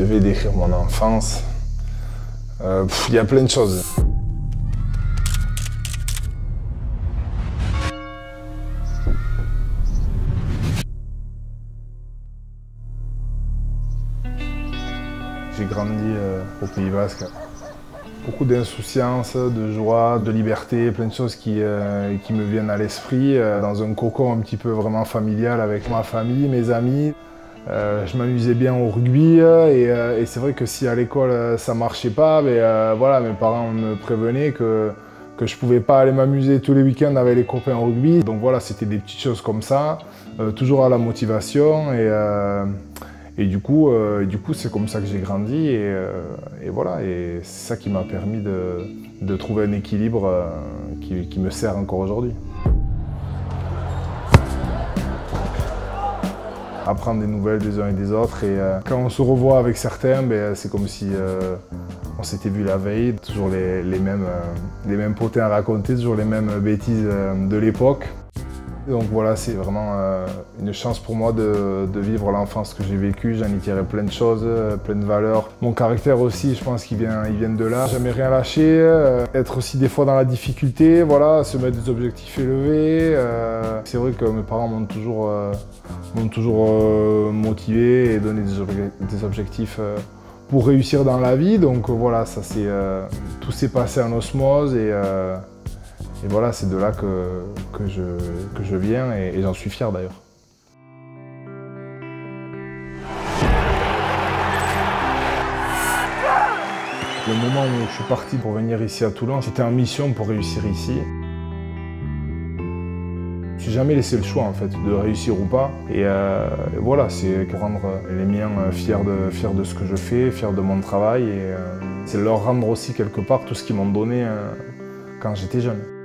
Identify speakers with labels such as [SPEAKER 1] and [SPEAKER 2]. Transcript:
[SPEAKER 1] devais décrire mon enfance, il y a plein de choses. J'ai grandi au Pays Basque. Beaucoup d'insouciance, de joie, de liberté, plein de choses qui me viennent à l'esprit. Dans un cocon un petit peu vraiment familial avec ma famille, mes amis. Je m'amusais bien au rugby et c'est vrai que si à l'école ça marchait pas, voilà, mes parents me prévenaient que je pouvais pas aller m'amuser tous les week-ends avec les copains au rugby. Donc voilà, c'était des petites choses comme ça, toujours à la motivation et du coup c'est comme ça que j'ai grandi et voilà, et c'est ça qui m'a permis de trouver un équilibre qui me sert encore aujourd'hui. Apprendre des nouvelles des uns et des autres et quand on se revoit avec certains, c'est comme si on s'était vu la veille, toujours les mêmes potins à raconter, toujours les mêmes bêtises de l'époque. Donc voilà, c'est vraiment une chance pour moi de vivre l'enfance que j'ai vécue. J'en ai tiré plein de choses, plein de valeurs. Mon caractère aussi, je pense qu'il vient de là. Jamais rien lâcher, être aussi des fois dans la difficulté, voilà, se mettre des objectifs élevés. C'est vrai que mes parents m'ont toujours motivé et donné des objectifs pour réussir dans la vie. Donc voilà, tout s'est passé en osmose et voilà, c'est de là que je viens et j'en suis fier d'ailleurs. Le moment où je suis parti pour venir ici à Toulon, j'étais en mission pour réussir ici. Je ne me suis jamais laissé le choix en fait de réussir ou pas. Et voilà, c'est pour rendre les miens fiers de ce que je fais, fiers de mon travail. Et c'est leur rendre aussi quelque part tout ce qu'ils m'ont donné quand j'étais jeune.